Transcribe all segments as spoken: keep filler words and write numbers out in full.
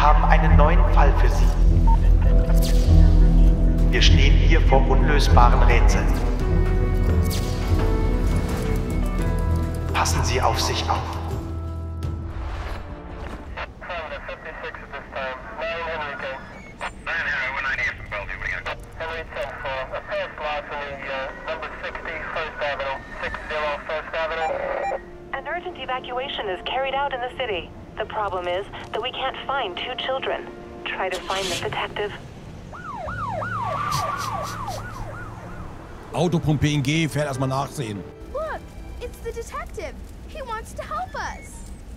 haben einen neuen Fall für Sie. Wir stehen hier vor unlösbaren Rätseln. Passen Sie auf sich auf. An urgent evacuation is carried out in the city. The problem is that we can't find two children. Try to find the detective. Autopumpe P N G, fährt erstmal nachsehen. Look, it's the detective. He wants to help us.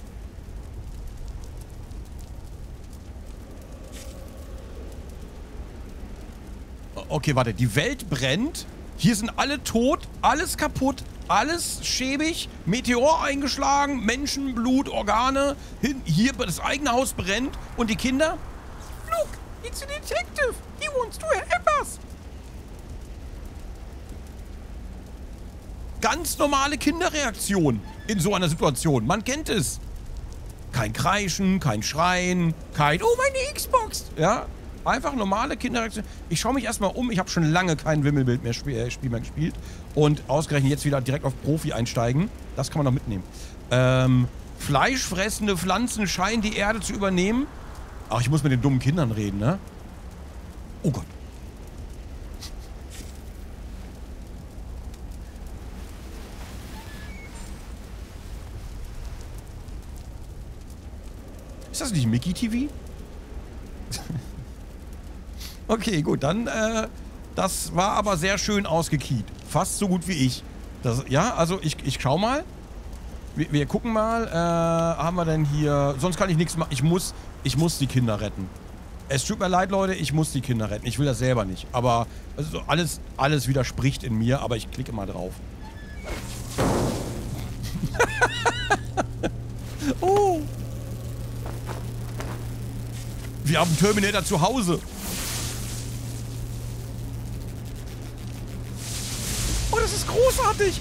Okay, warte, die Welt brennt. Hier sind alle tot, alles kaputt, alles schäbig, Meteor eingeschlagen, Menschenblut, Organe. Hin, hier das eigene Haus brennt und die Kinder? Look, it's a detective. He wants to help us. Ganz normale Kinderreaktion in so einer Situation. Man kennt es. Kein Kreischen, kein Schreien, kein Oh, meine Xbox. Ja, einfach normale Kinderreaktion. Ich schaue mich erstmal um. Ich habe schon lange kein Wimmelbild mehr Spiel, äh, Spiel mehr gespielt. Und ausgerechnet jetzt wieder direkt auf Profi einsteigen. Das kann man noch mitnehmen. Ähm, fleischfressende Pflanzen scheinen die Erde zu übernehmen. Ach, ich muss mit den dummen Kindern reden, ne? Oh Gott. Ist das nicht Mickey T V? Okay, gut, dann, äh, das war aber sehr schön ausgekiet. Fast so gut wie ich. Das, ja, also ich, ich schau mal. Wir, wir gucken mal, äh, haben wir denn hier... Sonst kann ich nichts machen. Ich muss, ich muss die Kinder retten. Es tut mir leid, Leute, ich muss die Kinder retten. Ich will das selber nicht. Aber also alles, alles widerspricht in mir, aber ich klicke mal drauf. Oh! Wir haben Terminator zu Hause. Oh, das ist großartig.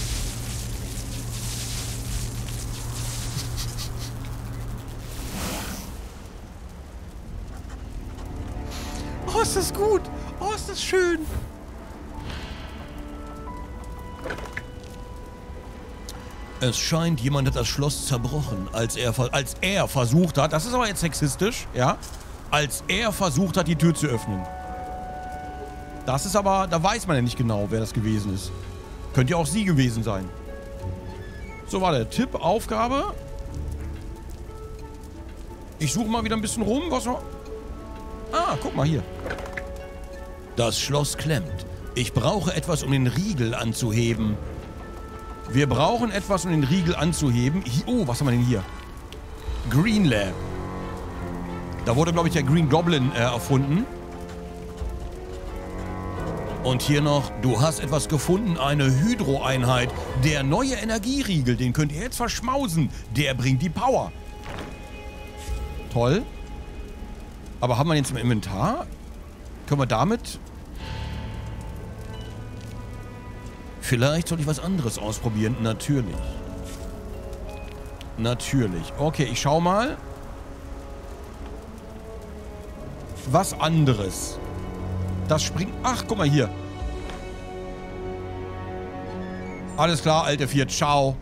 Oh, ist das gut. Oh, ist das schön. Es scheint, jemand hat das Schloss zerbrochen, als er, als er versucht hat, das ist aber jetzt sexistisch, ja, als er versucht hat, die Tür zu öffnen. Das ist aber, da weiß man ja nicht genau, wer das gewesen ist. Könnte ja auch sie gewesen sein. So, war der Tipp, Aufgabe. Ich suche mal wieder ein bisschen rum, was noch... Ah, guck mal hier. Das Schloss klemmt. Ich brauche etwas, um den Riegel anzuheben. Wir brauchen etwas, um den Riegel anzuheben. Oh, was haben wir denn hier? Green Lab. Da wurde, glaube ich, der Green Goblin äh, erfunden. Und hier noch, du hast etwas gefunden, eine Hydro-Einheit. Der neue Energieriegel, den könnt ihr jetzt verschmausen. Der bringt die Power. Toll. Aber haben wir den jetzt im Inventar? Können wir damit... Vielleicht soll ich was anderes ausprobieren. Natürlich. Natürlich. Okay, ich schau mal. Was anderes. Das springt... Ach, guck mal hier. Alles klar, Alter vier. Ciao.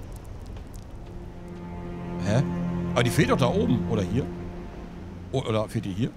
Hä? Aber die fehlt doch da oben. Oder hier? Oder fehlt die hier?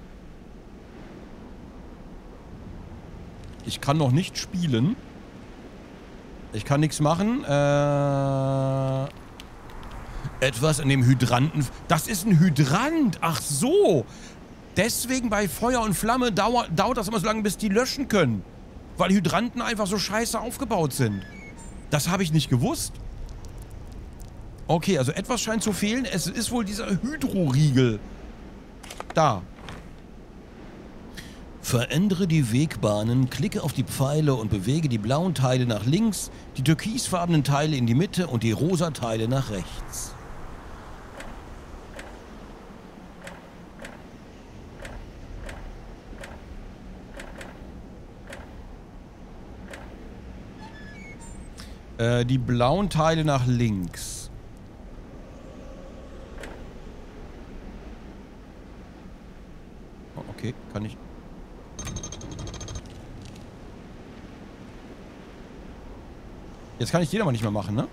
Ich kann noch nicht spielen. Ich kann nichts machen. Äh, etwas in dem Hydranten. Das ist ein Hydrant. Ach so. Deswegen bei Feuer und Flamme dauert, dauert das immer so lange, bis die löschen können. Weil Hydranten einfach so scheiße aufgebaut sind. Das habe ich nicht gewusst. Okay, also etwas scheint zu fehlen. Es ist wohl dieser Hydroriegel. Da. Verändere die Wegbahnen, klicke auf die Pfeile und bewege die blauen Teile nach links, die türkisfarbenen Teile in die Mitte und die rosa Teile nach rechts. Äh, die blauen Teile nach links. Okay, kann ich... Jetzt kann ich den aber nicht mehr machen, ne?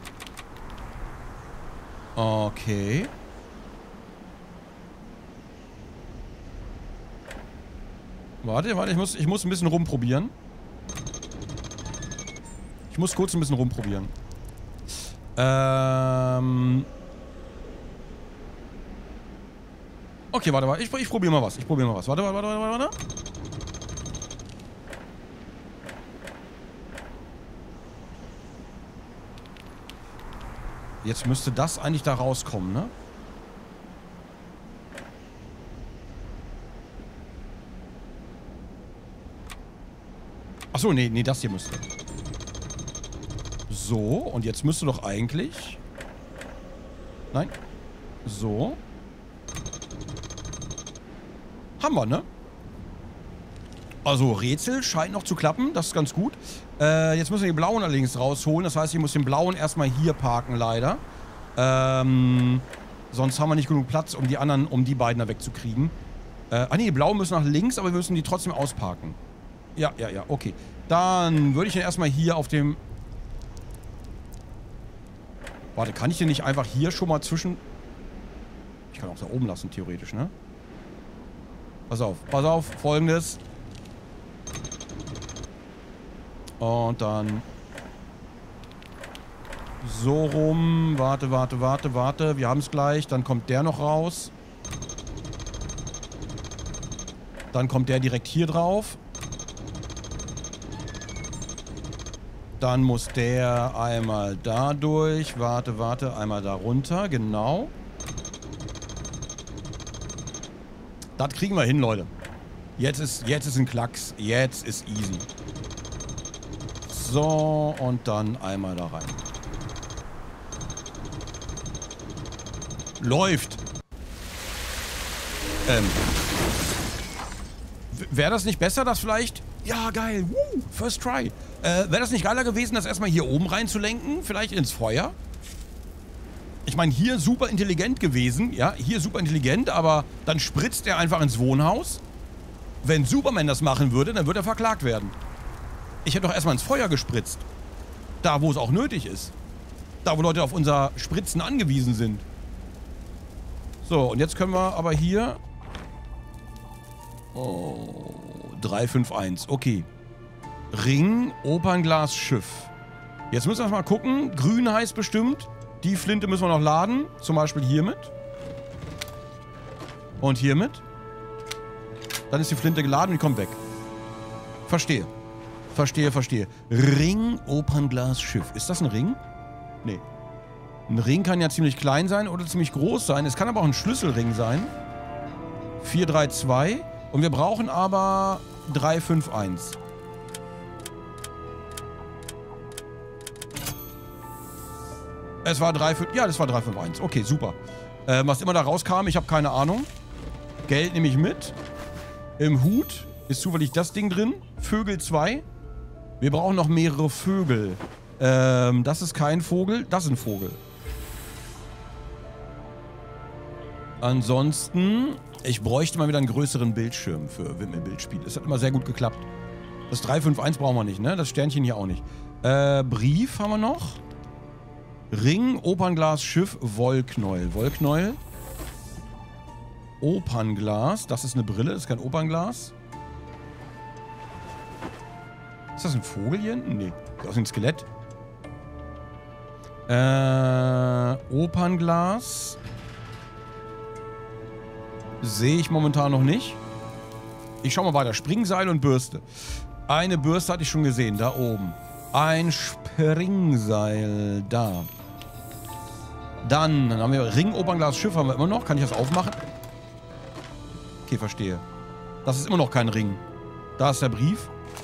Okay. Warte, warte, ich muss, ich muss ein bisschen rumprobieren. Ich muss kurz ein bisschen rumprobieren. Ähm... Okay, warte, warte. Ich, ich probiere mal was. Ich probiere mal was. Warte, warte, warte, warte, warte. Jetzt müsste das eigentlich da rauskommen, ne? Achso, nee, nee, das hier müsste. So, und jetzt müsste doch eigentlich... Nein. So. Haben wir, ne? Also, Rätsel scheint noch zu klappen. Das ist ganz gut. Äh, jetzt müssen wir den blauen allerdings rausholen. Das heißt, ich muss den blauen erstmal hier parken, leider. Ähm, sonst haben wir nicht genug Platz, um die anderen, um die beiden da wegzukriegen. Äh, ah, nee, die blauen müssen nach links, aber wir müssen die trotzdem ausparken. Ja, ja, ja, okay. Dann würde ich den erstmal hier auf dem... Warte, kann ich den nicht einfach hier schon mal zwischen... Ich kann auch da oben lassen, theoretisch, ne? Pass auf, pass auf, Folgendes. Und dann... So rum. Warte, warte, warte, warte. Wir haben es gleich. Dann kommt der noch raus. Dann kommt der direkt hier drauf. Dann muss der einmal da durch. Warte, warte. Einmal da runter. Genau. Das kriegen wir hin, Leute. Jetzt ist, jetzt ist ein Klacks. Jetzt ist easy. So, und dann einmal da rein. Läuft. Ähm. Wäre das nicht besser, das vielleicht... Ja, geil. Woo, first try. Äh, wäre das nicht geiler gewesen, das erstmal hier oben reinzulenken? Vielleicht ins Feuer? Ich meine, hier super intelligent gewesen. Ja, hier super intelligent, aber dann spritzt er einfach ins Wohnhaus. Wenn Superman das machen würde, dann würde er verklagt werden. Ich hätte doch erstmal ins Feuer gespritzt. Da, wo es auch nötig ist. Da, wo Leute auf unser Spritzen angewiesen sind. So, und jetzt können wir aber hier... Oh, drei fünf eins, okay. Ring, Opernglas, Schiff. Jetzt müssen wir mal gucken. Grün heißt bestimmt, die Flinte müssen wir noch laden. Zum Beispiel hiermit. Und hiermit. Dann ist die Flinte geladen und die kommt weg. Verstehe. Verstehe, verstehe. Ring, Opernglas, Schiff. Ist das ein Ring? Nee. Ein Ring kann ja ziemlich klein sein oder ziemlich groß sein. Es kann aber auch ein Schlüsselring sein. vier drei zwei. Und wir brauchen aber drei fünf eins. Es war drei fünf... Ja, das war drei fünf eins. Okay, super. Äh, was immer da rauskam, ich habe keine Ahnung. Geld nehme ich mit. Im Hut ist zufällig das Ding drin. Vögel zwei. Wir brauchen noch mehrere Vögel. Ähm, das ist kein Vogel. Das ist ein Vogel. Ansonsten... Ich bräuchte mal wieder einen größeren Bildschirm für Wimmelbildspiele. Es hat immer sehr gut geklappt. Das drei fünf eins brauchen wir nicht, ne? Das Sternchen hier auch nicht. Äh, Brief haben wir noch. Ring, Opernglas, Schiff, Wollknäuel. Wollknäuel. Opernglas. Das ist eine Brille, das ist kein Opernglas. Ist das ein Vogel hier hinten? Nee. Das ist ein Skelett. Äh, Opernglas. Sehe ich momentan noch nicht. Ich schau mal weiter. Springseil und Bürste. Eine Bürste hatte ich schon gesehen. Da oben. Ein Springseil. Da. Dann, dann haben wir Ring, Opernglas, Schiff haben wir immer noch. Kann ich das aufmachen? Okay, verstehe. Das ist immer noch kein Ring. Da ist der Brief.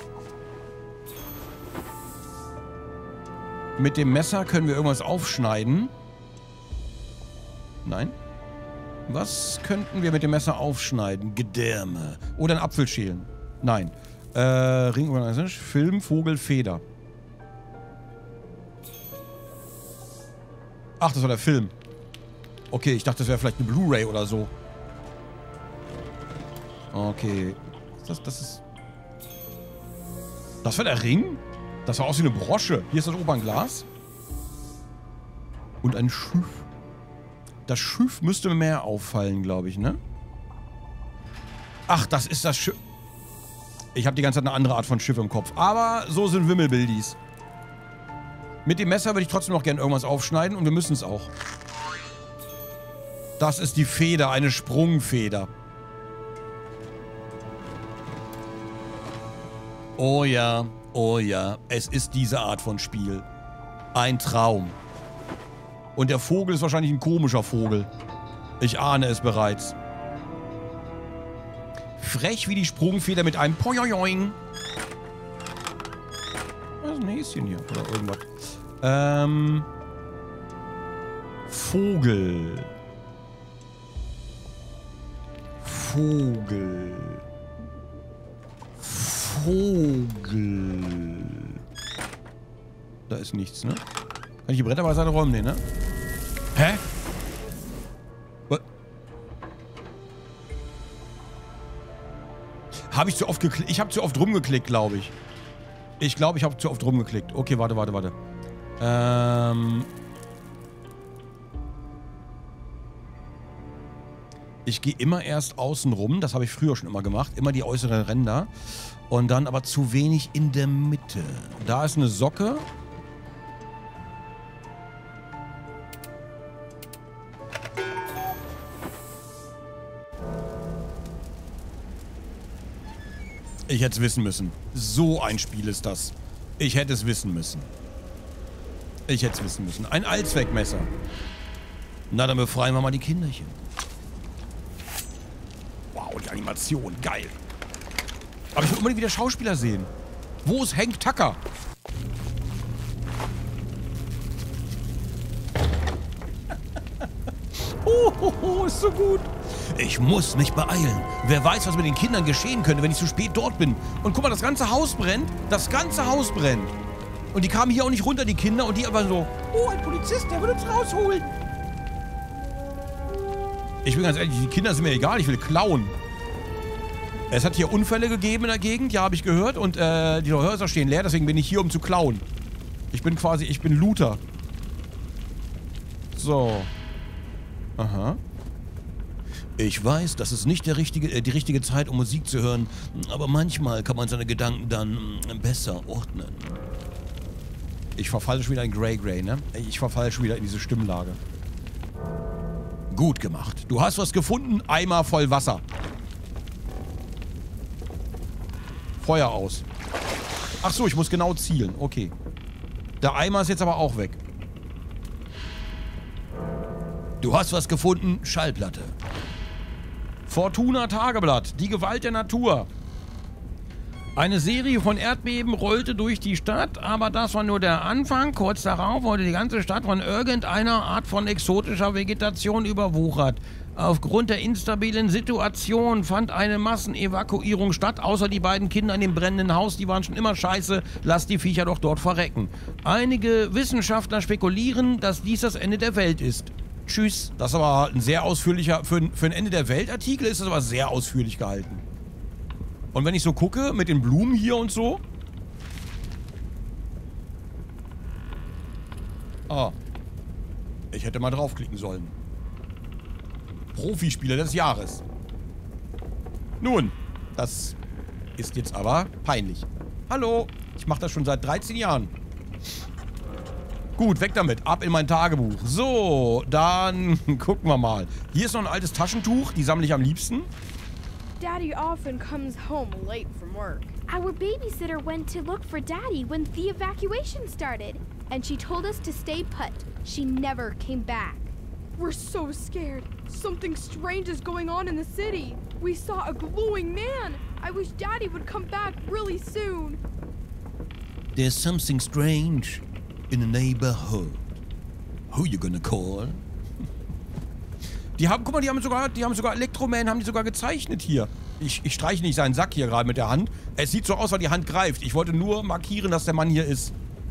Mit dem Messer können wir irgendwas aufschneiden. Nein. Was könnten wir mit dem Messer aufschneiden? Gedärme. Oder einen Apfel schälen. Nein. Äh, Ring, Film, Vogel, Feder. Ach, das war der Film. Okay, ich dachte, das wäre vielleicht eine Blu-ray oder so. Okay. Das, das ist... Das war der Ring? Das war aus wie eine Brosche. Hier ist das Obernglas. Und ein Schiff. Das Schiff müsste mir mehr auffallen, glaube ich, ne? Ach, das ist das Schiff. Ich habe die ganze Zeit eine andere Art von Schiff im Kopf. Aber so sind Wimmelbildis. Mit dem Messer würde ich trotzdem noch gerne irgendwas aufschneiden und wir müssen es auch. Das ist die Feder, eine Sprungfeder. Oh ja, oh ja, es ist diese Art von Spiel. Ein Traum. Und der Vogel ist wahrscheinlich ein komischer Vogel. Ich ahne es bereits. Frech wie die Sprungfeder mit einem Pojojoing. Was ist ein Häschen hier? Oder irgendwas. Ähm. Vogel. Vogel. Vogel. Da ist nichts, ne? Kann ich die Bretter beiseite räumen? Nee, ne? Hä? Was? Habe ich zu oft geklickt? Ich habe zu oft rumgeklickt, glaube ich. Ich glaube, ich habe zu oft rumgeklickt. Okay, warte, warte, warte. Ähm... Ich gehe immer erst außen rum, das habe ich früher schon immer gemacht, immer die äußeren Ränder und dann aber zu wenig in der Mitte. Da ist eine Socke. Ich hätte es wissen müssen. So ein Spiel ist das. Ich hätte es wissen müssen. Ich hätte es wissen müssen. Ein Allzweckmesser. Na, dann befreien wir mal die Kinderchen. Wow, die Animation. Geil. Aber ich will unbedingt wieder Schauspieler sehen. Wo ist Hank Tucker? Oh, oh, oh, ist so gut. Ich muss mich beeilen. Wer weiß, was mit den Kindern geschehen könnte, wenn ich zu spät dort bin. Und guck mal, das ganze Haus brennt. Das ganze Haus brennt. Und die kamen hier auch nicht runter, die Kinder. Und die aber so, oh, ein Polizist, der will uns rausholen. Ich bin ganz ehrlich, die Kinder sind mir egal, ich will klauen. Es hat hier Unfälle gegeben in der Gegend, ja, habe ich gehört. Und äh, die Häuser stehen leer, deswegen bin ich hier, um zu klauen. Ich bin quasi, ich bin Looter. So. Aha. Ich weiß, das ist nicht der richtige, äh, die richtige Zeit, um Musik zu hören. Aber manchmal kann man seine Gedanken dann äh, besser ordnen. Ich verfalle schon wieder in Grey Grey, ne? Ich verfalle schon wieder in diese Stimmlage. Gut gemacht. Du hast was gefunden, Eimer voll Wasser. Feuer aus. Ach so, ich muss genau zielen. Okay. Der Eimer ist jetzt aber auch weg. Du hast was gefunden, Schallplatte. Fortuna Tageblatt, die Gewalt der Natur. Eine Serie von Erdbeben rollte durch die Stadt, aber das war nur der Anfang. Kurz darauf wurde die ganze Stadt von irgendeiner Art von exotischer Vegetation überwuchert. Aufgrund der instabilen Situation fand eine Massenevakuierung statt, außer die beiden Kinder in dem brennenden Haus, die waren schon immer scheiße, lass die Viecher doch dort verrecken. Einige Wissenschaftler spekulieren, dass dies das Ende der Welt ist. Tschüss. Das ist aber ein sehr ausführlicher, für, für ein Ende der Welt-Artikel ist das aber sehr ausführlich gehalten. Und wenn ich so gucke, mit den Blumen hier und so. Ah. Ich hätte mal draufklicken sollen. Profispieler des Jahres. Nun, das ist jetzt aber peinlich. Hallo, ich mache das schon seit dreizehn Jahren. Gut, weg damit. Ab in mein Tagebuch. So, dann gucken wir mal. Hier ist noch ein altes Taschentuch. Die sammle ich am liebsten. Daddy often comes home late from work. Our babysitter went to look for Daddy when the evacuation started, and she told us to stay put. She never came back. We're so scared. Something strange is going on in the city. We saw a glowing man. I wish Daddy would come back really soon. There's something strange in the neighborhood. Who you gonna call? Die haben, guck mal, die haben sogar, die haben sogar Elektroman, haben die sogar gezeichnet hier. Ich, ich streiche nicht seinen Sack hier gerade mit der Hand. Es sieht so aus, weil die Hand greift. Ich wollte nur markieren, dass der Mann hier ist.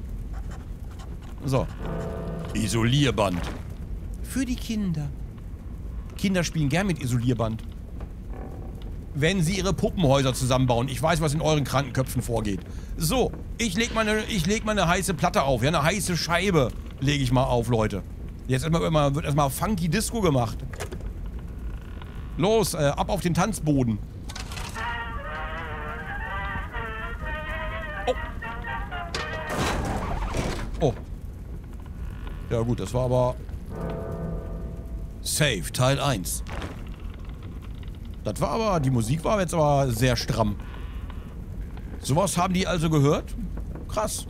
So. Isolierband. Für die Kinder. Kinder spielen gern mit Isolierband. wenn sie ihre Puppenhäuser zusammenbauen. Ich weiß, was in euren kranken Köpfen vorgeht. So, ich leg mal eine, ich leg mal eine heiße Platte auf. Ja, eine heiße Scheibe lege ich mal auf, Leute. Jetzt erstmal, wird erstmal funky Disco gemacht. Los, äh, ab auf den Tanzboden. Oh. Oh. Ja gut, das war aber... Safe, Teil eins. Das war aber... Die Musik war jetzt aber sehr stramm. Sowas haben die also gehört? Krass.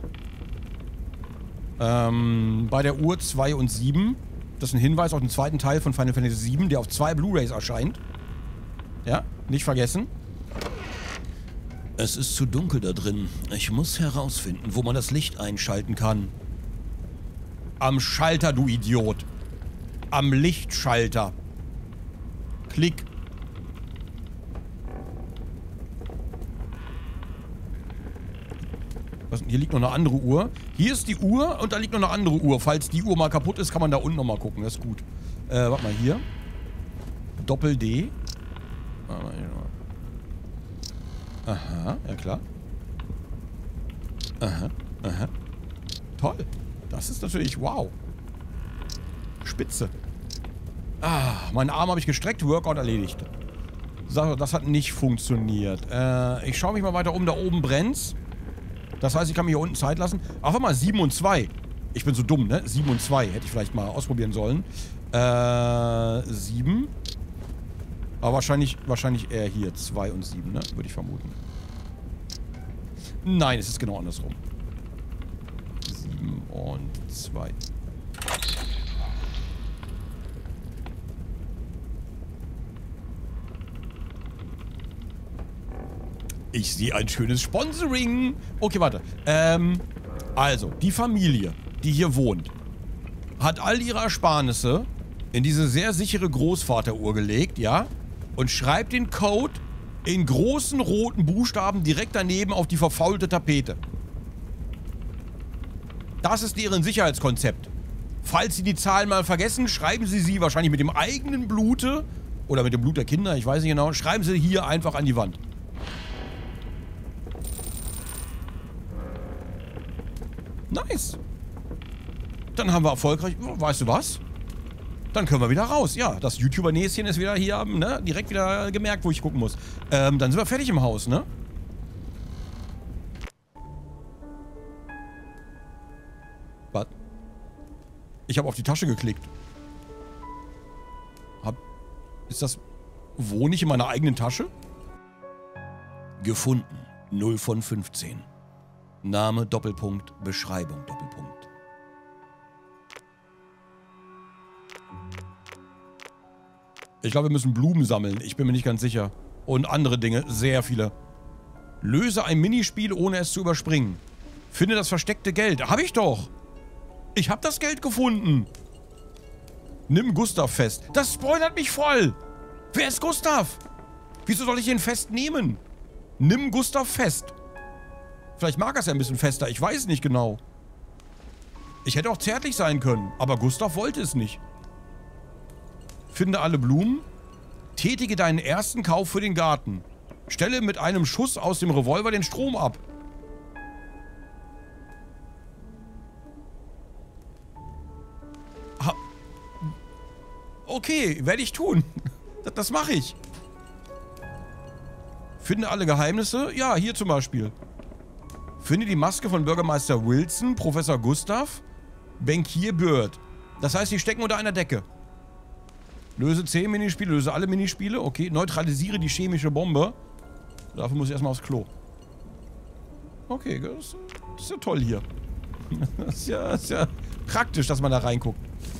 Ähm, bei der Uhr zwei und sieben. Das ist ein Hinweis auf den zweiten Teil von Final Fantasy sieben, der auf zwei Blu-Rays erscheint. Ja, nicht vergessen. Es ist zu dunkel da drin. Ich muss herausfinden, wo man das Licht einschalten kann. Am Schalter, du Idiot. Am Lichtschalter. Klick. Was, hier liegt noch eine andere Uhr. Hier ist die Uhr und da liegt noch eine andere Uhr. Falls die Uhr mal kaputt ist, kann man da unten nochmal gucken. Das ist gut. Äh, warte mal, hier. Doppel-D. Aha, ja klar. Aha, aha. Toll. Das ist natürlich, wow. Spitze. Ah, meinen Arm habe ich gestreckt, Workout erledigt. Das hat nicht funktioniert. Äh, ich schaue mich mal weiter um, da oben brennt's. Das heißt, ich kann mir hier unten Zeit lassen. Ach, warte mal, sieben und zwei. Ich bin so dumm, ne? sieben und zwei hätte ich vielleicht mal ausprobieren sollen. Äh, sieben. Aber wahrscheinlich, wahrscheinlich eher hier. zwei und sieben, ne? Würde ich vermuten. Nein, es ist genau andersrum. sieben und zwei. Ich sehe ein schönes Sponsoring. Okay, warte. Ähm, also, die Familie, die hier wohnt, hat all ihre Ersparnisse in diese sehr sichere Großvateruhr gelegt, ja? Und schreibt den Code in großen roten Buchstaben direkt daneben auf die verfaulte Tapete. Das ist deren Sicherheitskonzept. Falls Sie die Zahlen mal vergessen, schreiben Sie sie wahrscheinlich mit dem eigenen Blute oder mit dem Blut der Kinder, ich weiß nicht genau, schreiben Sie hier einfach an die Wand. Nice. Dann haben wir erfolgreich... Weißt du was? Dann können wir wieder raus. Ja, das YouTuber-Näschen ist wieder hier, ne? Direkt wieder gemerkt, wo ich gucken muss. Ähm, dann sind wir fertig im Haus, ne? Was? Ich habe auf die Tasche geklickt. Hab... Ist das... Wohne ich in meiner eigenen Tasche? Gefunden. null von fünfzehn. Name, Doppelpunkt, Beschreibung, Doppelpunkt. Ich glaube, wir müssen Blumen sammeln. Ich bin mir nicht ganz sicher. Und andere Dinge. Sehr viele. Löse ein Minispiel, ohne es zu überspringen. Finde das versteckte Geld. Hab ich doch. Ich hab das Geld gefunden. Nimm Gustav fest. Das spoilert mich voll. Wer ist Gustav? Wieso soll ich ihn festnehmen? Nimm Gustav fest. Vielleicht mag er es ja ein bisschen fester. Ich weiß nicht genau. Ich hätte auch zärtlich sein können. Aber Gustav wollte es nicht. Finde alle Blumen. Tätige deinen ersten Kauf für den Garten. Stelle mit einem Schuss aus dem Revolver den Strom ab. Ha. Okay, werde ich tun. Das, das mache ich. Finde alle Geheimnisse. Ja, hier zum Beispiel. Finde die Maske von Bürgermeister Wilson, Professor Gustav, Bankier Bird. Das heißt, die stecken unter einer Decke. Löse zehn Minispiele, löse alle Minispiele. Okay, neutralisiere die chemische Bombe. Dafür muss ich erstmal aufs Klo. Okay, das, das ist ja toll hier. Das ist ja, das ist ja praktisch, dass man da reinguckt.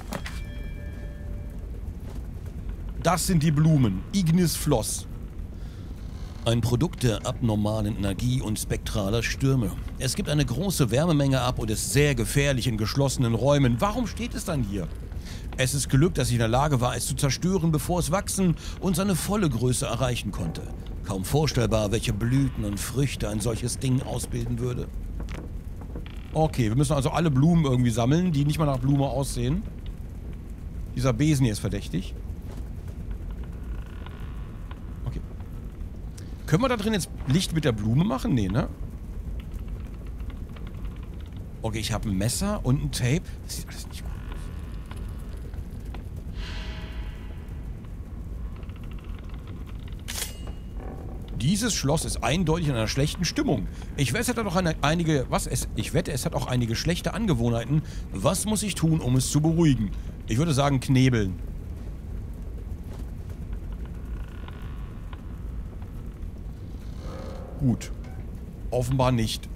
Das sind die Blumen. Ignis Floss. Ein Produkt der abnormalen Energie und spektraler Stürme. Es gibt eine große Wärmemenge ab und ist sehr gefährlich in geschlossenen Räumen. Warum steht es dann hier? Es ist Glück, dass ich in der Lage war, es zu zerstören, bevor es wachsen und seine volle Größe erreichen konnte. Kaum vorstellbar, welche Blüten und Früchte ein solches Ding ausbilden würde. Okay, wir müssen also alle Blumen irgendwie sammeln, die nicht mal nach Blume aussehen. Dieser Besen hier ist verdächtig. Okay. Können wir da drin jetzt Licht mit der Blume machen? Nee, ne? Okay, ich habe ein Messer und ein Tape. Das sieht alles nicht gut aus. Dieses Schloss ist eindeutig in einer schlechten Stimmung. Ich wette, es hat auch eine, einige, was es, ich wette, es hat auch einige schlechte Angewohnheiten. Was muss ich tun, um es zu beruhigen? Ich würde sagen, knebeln. Gut. Offenbar nicht.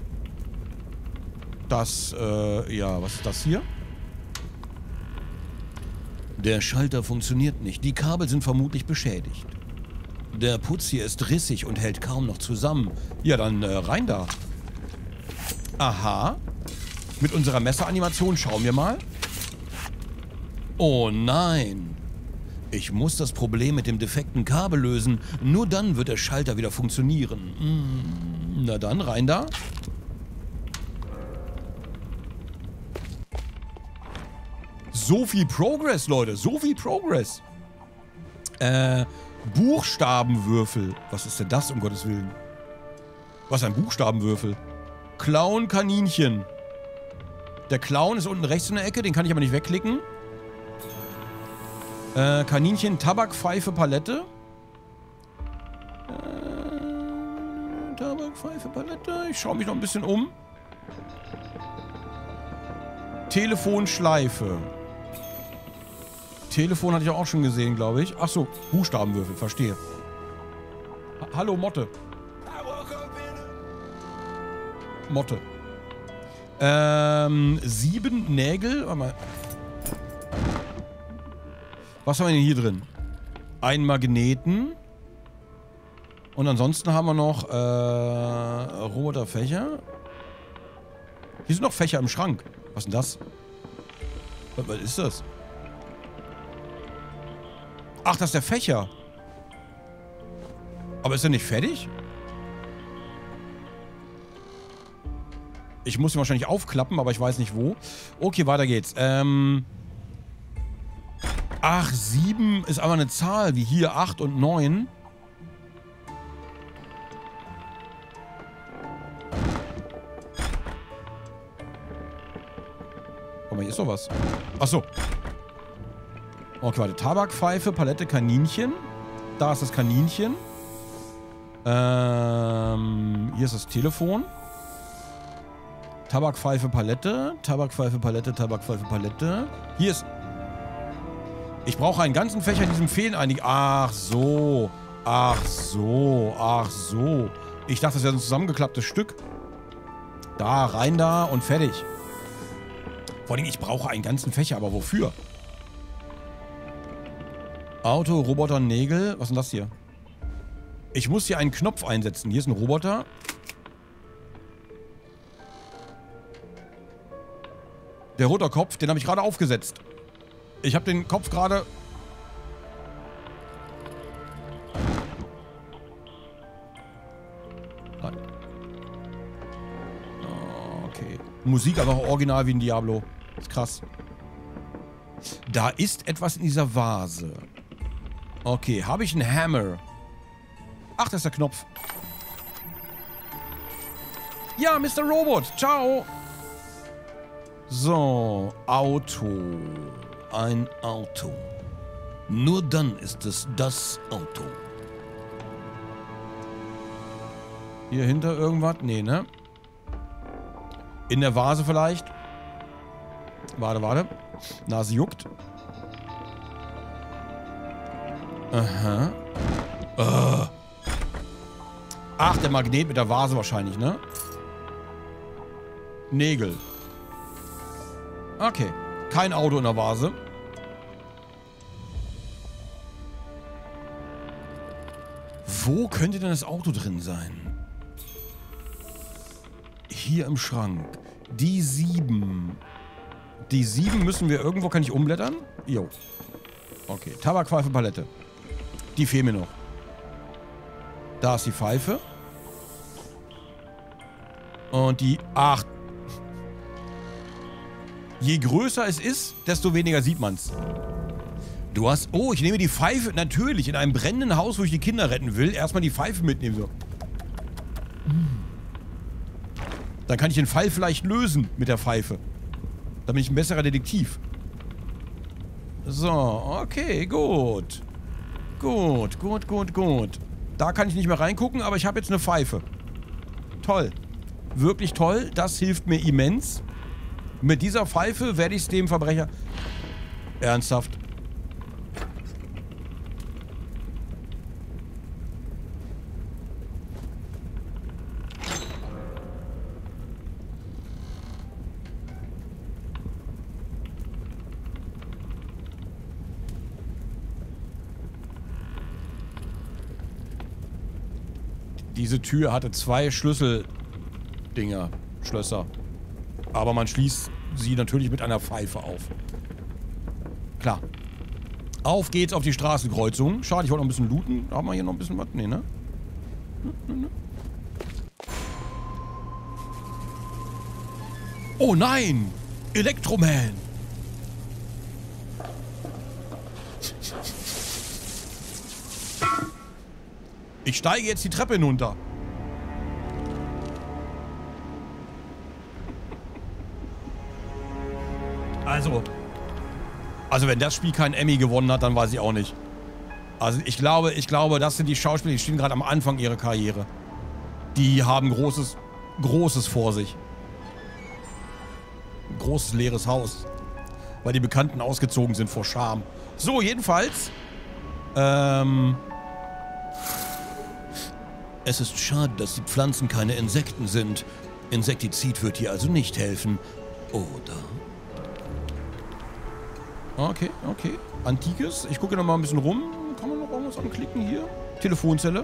Das, äh, ja, was ist das hier? Der Schalter funktioniert nicht. Die Kabel sind vermutlich beschädigt. Der Putz hier ist rissig und hält kaum noch zusammen. Ja, dann äh, rein da. Aha. Mit unserer Messeranimation schauen wir mal. Oh nein. Ich muss das Problem mit dem defekten Kabel lösen. Nur dann wird der Schalter wieder funktionieren. Hm, na dann, rein da. So viel Progress, Leute. So viel Progress. Äh... Buchstabenwürfel. Was ist denn das, um Gottes Willen? Was ist ein Buchstabenwürfel? Clown, Kaninchen. Der Clown ist unten rechts in der Ecke, den kann ich aber nicht wegklicken. Äh, Kaninchen, Tabak, Pfeife, Palette. Äh, Tabak, Pfeife, Palette. Ich schaue mich noch ein bisschen um. Telefon, Schleife. Telefon hatte ich auch schon gesehen, glaube ich. Achso, Buchstabenwürfel, verstehe. Ha Hallo, Motte. Motte. Ähm, sieben Nägel. Warte mal. Was haben wir denn hier drin? Einen Magneten. Und ansonsten haben wir noch, äh, roter Fächer. Hier sind noch Fächer im Schrank. Was ist denn das? Was, was ist das? Ach, das ist der Fächer. Aber ist er nicht fertig? Ich muss ihn wahrscheinlich aufklappen, aber ich weiß nicht wo. Okay, weiter geht's. Ähm. Ach, sieben ist aber eine Zahl, wie hier acht und neun. Guck mal, hier ist doch was. Achso. Okay, warte. Tabakpfeife, Palette, Kaninchen. Da ist das Kaninchen. Ähm, hier ist das Telefon. Tabakpfeife, Palette. Tabakpfeife, Palette, Tabakpfeife, Palette. Hier ist... Ich brauche einen ganzen Fächer, diesem fehlen einige... Ach so. Ach so. Ach so. Ich dachte, das wäre ein zusammengeklapptes Stück. Da, rein da und fertig. Vor allem, ich brauche einen ganzen Fächer, aber wofür? Auto, Roboter, Nägel. Was ist denn das hier? Ich muss hier einen Knopf einsetzen. Hier ist ein Roboter. Der rote Kopf, den habe ich gerade aufgesetzt. Ich habe den Kopf gerade... Nein. Okay. Musik einfach original wie ein Diablo. Ist krass. Da ist etwas in dieser Vase. Okay, habe ich einen Hammer? Ach, das ist der Knopf. Ja, Mister Robot. Ciao. So, Auto. Ein Auto. Nur dann ist es das Auto. Hier hinter irgendwas? Nee, ne? In der Vase vielleicht? Warte, warte. Nase juckt. Aha. Uh. Ach, der Magnet mit der Vase wahrscheinlich, ne? Nägel. Okay. Kein Auto in der Vase. Wo könnte denn das Auto drin sein? Hier im Schrank. Die sieben. Die sieben müssen wir irgendwo... Kann ich umblättern? Jo. Okay. Tabakpfeife, Palette. Die fehlen mir noch. Da ist die Pfeife. Und die... Ach. Je größer es ist, desto weniger sieht man's. Du hast... Oh, ich nehme die Pfeife. Natürlich, in einem brennenden Haus, wo ich die Kinder retten will, erstmal die Pfeife mitnehmen. So. Dann kann ich den Fall vielleicht lösen mit der Pfeife. Dann bin ich ein besserer Detektiv. So, okay, gut. Gut, gut, gut, gut. Da kann ich nicht mehr reingucken, aber ich habe jetzt eine Pfeife. Toll. Wirklich toll. Das hilft mir immens. Mit dieser Pfeife werde ich es dem Verbrecher... Ernsthaft. Diese Tür hatte zwei Schlüsseldinger, Schlösser. Aber man schließt sie natürlich mit einer Pfeife auf. Klar. Auf geht's auf die Straßenkreuzung. Schade, ich wollte noch ein bisschen looten. Haben wir hier noch ein bisschen was? Nee, ne? Oh nein! Elektroman! Ich steige jetzt die Treppe hinunter. Also. Also wenn das Spiel keinen Emmy gewonnen hat, dann weiß ich auch nicht. Also ich glaube, ich glaube, das sind die Schauspieler, die stehen gerade am Anfang ihrer Karriere. Die haben großes, großes vor sich. Ein großes leeres Haus. Weil die Bekannten ausgezogen sind vor Scham. So, jedenfalls. Ähm... Es ist schade, dass die Pflanzen keine Insekten sind. Insektizid wird hier also nicht helfen. Oder? Okay, okay. Antikes. Ich gucke noch mal ein bisschen rum. Kann man noch irgendwas anklicken hier? Telefonzelle.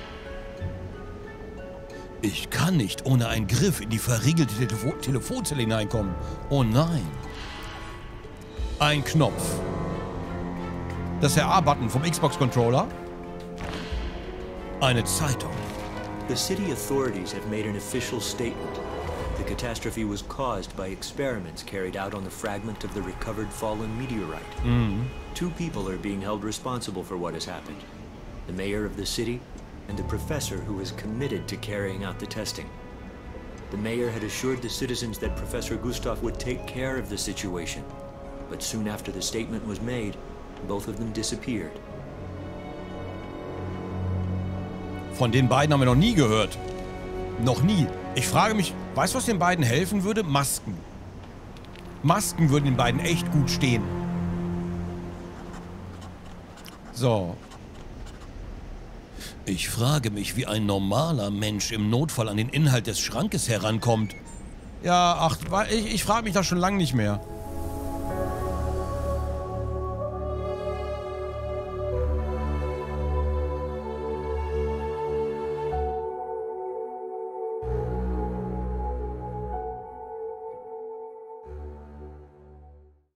Ich kann nicht ohne einen Griff in die verriegelte Telefo Telefonzelle hineinkommen. Oh nein. Ein Knopf. Das ist der A-Button vom Xbox-Controller. Eine Zeitung. The city authorities have made an official statement. The catastrophe was caused by experiments carried out on the fragment of the recovered fallen meteorite. Mm. Two people are being held responsible for what has happened. The mayor of the city and the professor who is committed to carrying out the testing. The mayor had assured the citizens that Professor Gustav would take care of the situation. But soon after the statement was made, both of them disappeared. Von den beiden haben wir noch nie gehört. Noch nie. Ich frage mich, weißt du, was den beiden helfen würde? Masken. Masken würden den beiden echt gut stehen. So. Ich frage mich, wie ein normaler Mensch im Notfall an den Inhalt des Schrankes herankommt. Ja, ach, ich, ich frage mich das schon lange nicht mehr.